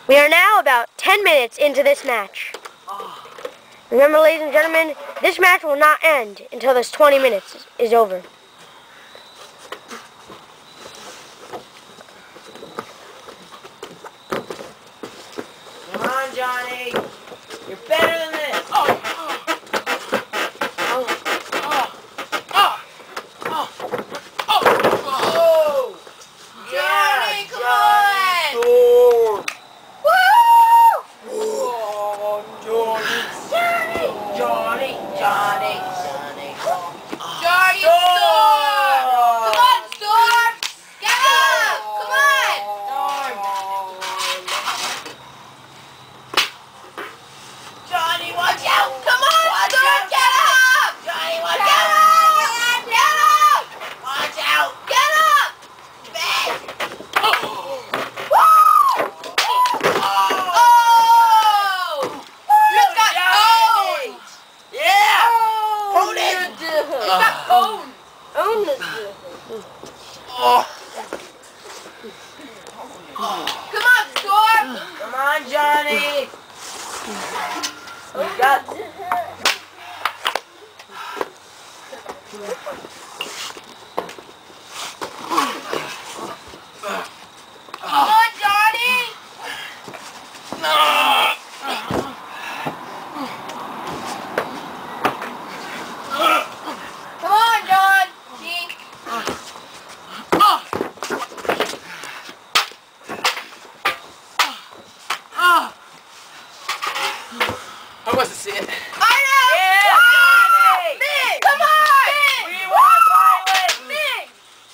We are now about 10 minutes into this match. Remember, ladies and gentlemen, this match will not end until this 20 minutes is over. Come on, Johnny. You're better than this. Johnny, come on! Woo! Johnny. Johnny, Storm! Come on, Storm! Get up! Come on! Johnny, watch out! Come on, Storm! Get up! Johnny, watch Get out! up! Get up! Watch out! Get up! Woo! Oh! You got owned! Yeah! Hold it! You got owned! Own this. Come on, Storm! Come on, Johnny! You got this. Come on, Johnny! Come on, John! Dink. I wasn't seeing it. I know! Yeah, Ah! Johnny! Big! Come on! We want violence! Big!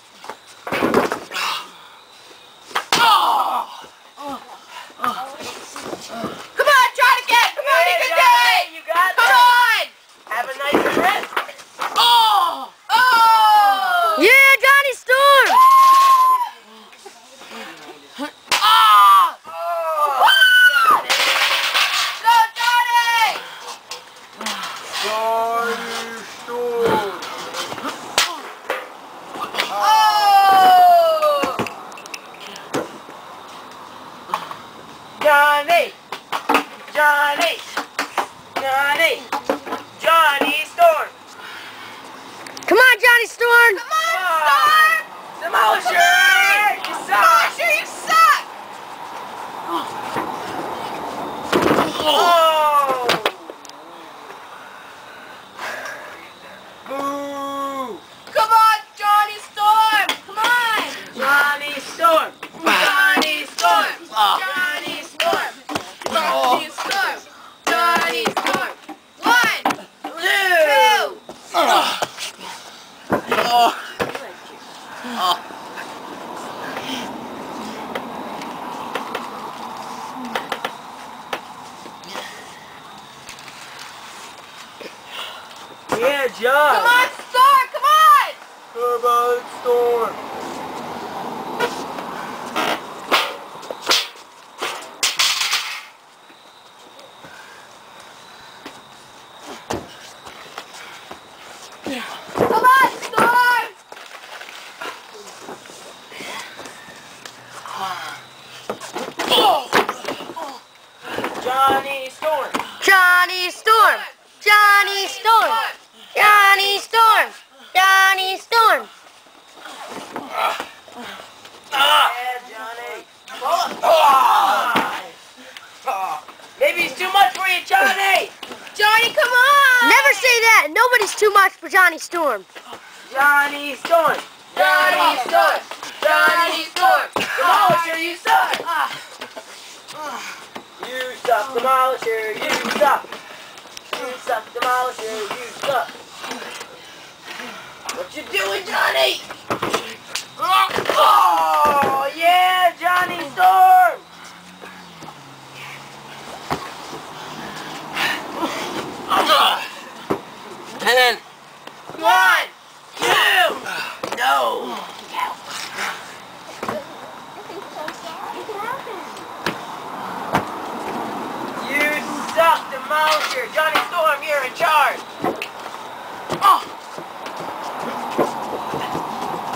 Come on, try it again! Come on, you can do it! You got Come this! on! Have a nice rest! Oh! Yeah, Johnny Storm! Ah! Oh! Go, Johnny! Oh! Johnny! Johnny! Johnny! Johnny Storm! Come on, Johnny Storm! Come on, Storm! Demolisher! You suck! Sure, you suck! Oh! Boo! Come on, Johnny Storm! Come on! Johnny Storm! Johnny Storm! Johnny Storm! Johnny Storm! Johnny Storm! 1, 2. Yeah, John! Come on, Storm! Come on! Come on, Storm! Come on, Storm! Johnny Storm! Johnny Storm! Johnny Storm! Johnny Storm! Johnny Storm! Yeah, Johnny! Maybe it's too much for you, Johnny! Johnny, come on! Never say that! Nobody's too much for Johnny Storm. Johnny Storm! Johnny Storm! Johnny Storm! Demolisher, you suck! You suck, Demolisher, you suck! You suck, Demolisher, you suck! What you doing, Johnny? Oh, yeah, Johnny Storm! And 1, 2, no! You suck, Demolisher! Johnny Storm, you're in charge! Oh,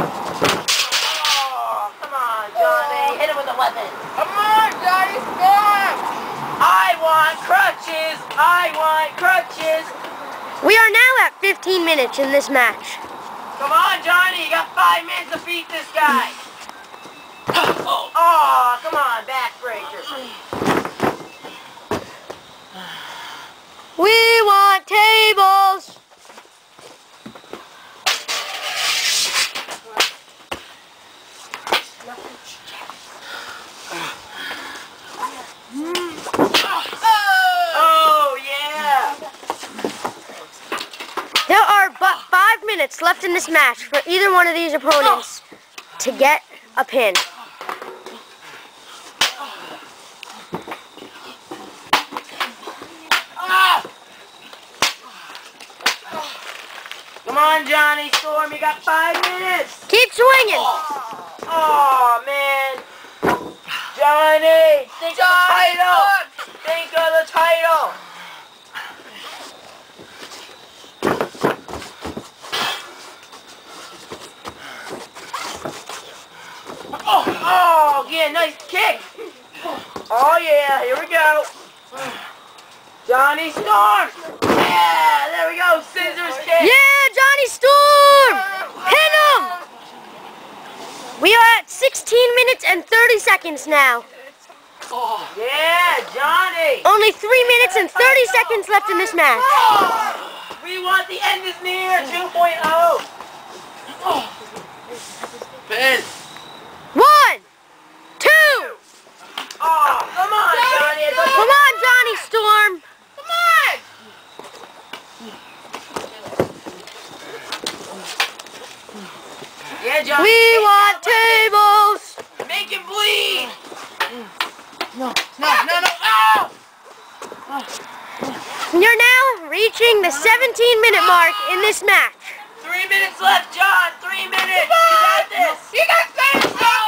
come on, Johnny! Hit him with a weapon! Come on, Johnny Storm! want crutches. I want crutches. We are now at 15 minutes in this match. Come on, Johnny. You got 5 minutes to beat this guy. Oh, come on, backbreaker. We want tables. Oh, yeah. There are but 5 minutes left in this match for either one of these opponents to get a pin. Come on, Johnny Storm. You got 5 minutes. Keep swinging. Oh, man. Johnny, think of the title. Think of the title. Oh, yeah, nice kick. Oh, yeah, here we go. Johnny Storm. Yeah, there we go. Scissors kick. Yeah, Johnny Storm. Pin him. We are at 16 minutes and 30 seconds now. Yeah, Johnny. Only 3 minutes and 30 seconds left in this match. We want the end is near 2.0. Pin. 1, 2. Oh, come on, Johnny. Come on, Johnny Storm. Come on! Yeah, Johnny. We want tables. Make him bleed. No. Ow! You're now reaching the 17-minute mark in this match. 3 minutes left, John. 3 minutes. You got this. You got this!